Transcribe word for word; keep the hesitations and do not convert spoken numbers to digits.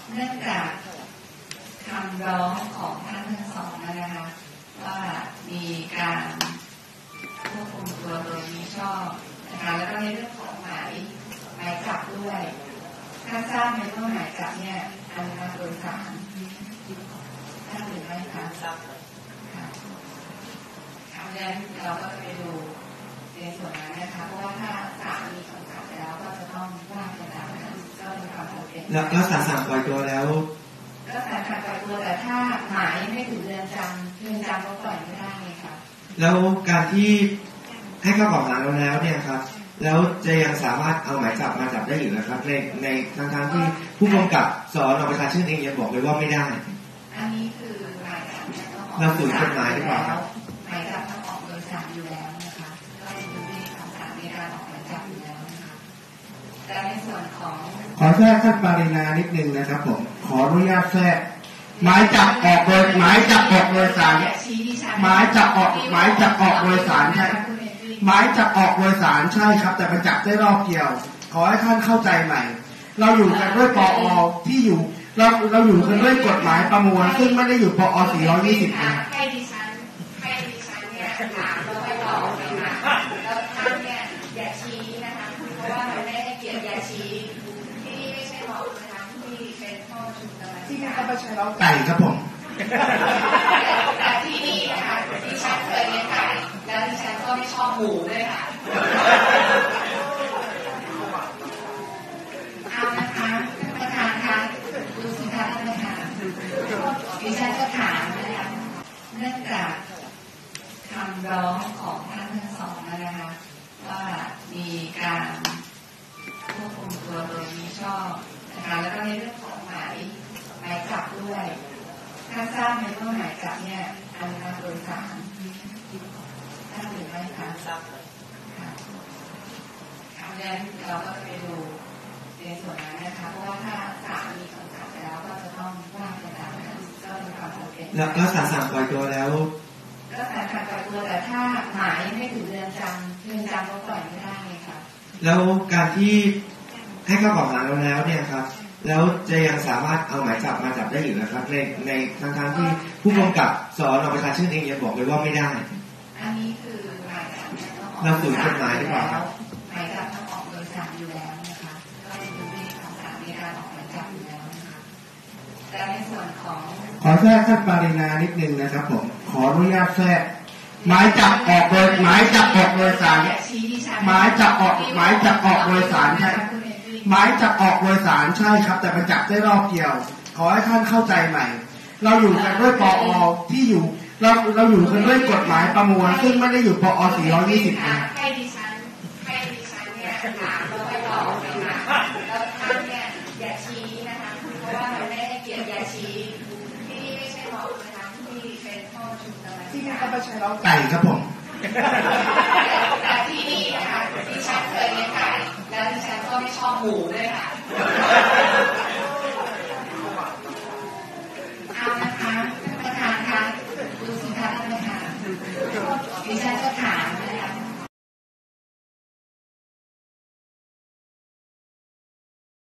เนื่องจากคำร้องของท่านทั้งสองนะคะว่ามีการควบคุมตัวโดยมิชอบนะคะแล้วก็ในเรื่องของหมายหมายจับด้วยท่านทราบไหมว่าหมายจับเนี่ยอนุมัติโดยศาลท่านหรือไม่คะทราบค่ะครั้งแรกเราก็จะไปดูในส่วนนั้นนะคะเพราะว่าถ้าศาลมีคำสั่งไปแล้วก็จะต้องว่าไปตามนั้นก็มีความจำเป็นแล้วศาลสั่งปล่อยตัวแล้วก็ศาลสั่งปล่อยตัวแต่ถ้าหมายไม่ถึงเรือนจำเรือนจำก็ปล่อยไม่ได้ไงคะแล้วการที่ให้ข้อกล่าวหาเราแล้วเนี่ยครับแล้วจะยังสามารถเอาหมายจับมาจับได้อยู่นะครับในในทางทางที่ผู้กำกับสอนอประชาชื่นเองยังบอกเลยว่าไม่ได้อันนี้คือหมายจับเราฝืนกฎหมายหรือเปล่าครับหมายจับต้องออกโดยศาลอยู่แล้วนะคะก็อยู่ในคำสั่งในการออกหมายจับอยู่แล้วนะคะแต่ในส่วนของขอแทรกท่านปารินานิดนึงนะครับผมขออนุญาตแทรกหมายจับออกโดยหมายจับออกโดยศาลหมายจับออกหมายจับออกโดยศาลใช่หมายจับออกโดยศาลใช่ครับแต่มันจับได้รอบเดียวขอให้ท่านเข้าใจใหม่เราอยู่กันด้วยปอที่อยู่เราเราอยู่กันด้วยกฎหมายประมวลซึ่งไม่ได้อยู่ปอสี่ร้อยยี่สิบนะให้ดิฉันให้ดิฉันเนี่ยถามแล้วไปตอบนะคะแล้วท่านเนี่ยอย่าชี้นะคะเพราะว่ามันไม่ให้เกียรติอย่าชี้ที่นี่ไม่ใช่หมอนะคะที่เป็นข้อชุมนุมที่นี่ก็ไม่ใช่เราไก่ครับผมแต่ที่นี่นะคะดิฉันเคยเลี้ยงไก่แล้วดิฉันก็ไม่ชอบหมูด้วยค่ะเอานะคะประธานคะดูสิคะท่านประธานดิฉันจะถามนะคะเนื่องจากคำร้องของท่านทั้งสองนะคะว่ามีการควบคุมตัวโดยมิชอบนะคะแล้วก็ในเรื่องของหมายหมายจับด้วยท่านทราบไหมว่าหมายจับเนี่ยอนุมัติโดยศาลท่านหรือไม่คะทราบค่ะครั้งแรกเราก็จะไปดูในส่วนนั้นนะคะเพราะว่าถ้าศาลมีคำสั่งไปแล้วก็จะต้องว่าไปตามนั้นก็มีความจำเป็นแล้วศาลสั่งปล่อยตัวแล้วก็ศาลสั่งปล่อยตัวแต่ถ้าหมายไม่ถึงเรือนจำเรือนจำก็ปล่อยไม่ได้ไงคะแล้วการที่ให้ข้อกล่าวหาเราแล้วเนี่ยครับแล้วจะยังสามารถเอาหมายจับมาจับได้อยู่นะครับในในทางทางที่ผู้กำกับสอนอประชาชื่นเองยังบอกเลยว่าไม่ได้อันนี้คือหมายจับเราฝืนกฎหมายหรือเปล่าครับหมายจับต้องออกโดยศาลอยู่แล้วนะคะก็อยู่ในคำสั่งในการออกหมายจับอยู่แล้วนะคะแต่ในส่วนของขอแทรกท่านปารินานิดนึงนะครับผมขออนุญาตแทรกหมายจับออกโดยหมายจับออกโดยศาลหมายจับออกหมายจับออกโดยศาลใช่หมายจับออกโดยศาลใช่ครับแต่มันจับได้รอบเดียวขอให้ท่านเข้าใจใหม่เราอยู่กันด้วยปอที่อยู่เราเราอยู่กันด้วยกฎหมายประมวลซึ่งไม่ได้อยู่ปอสี่ร้อยยี่สิบนะให้ดิฉันให้ดิฉันเนี่ยถามแล้วไปตอบนะคะแล้วท่านเนี่ยอย่าชี้นะคะเพราะว่ามันไม่ให้เกียรติอย่าชี้ที่นี่ไม่ใช่หมอนะคะที่เป็นข้อชุมนุมที่นี่ก็ไม่ใช่เราไก่ครับผมแต่ที่นี่นะคะดิฉันเคยเลี้ยงไก่แล้วดิฉันก็ไม่ชอบหมูด้วยค่ะ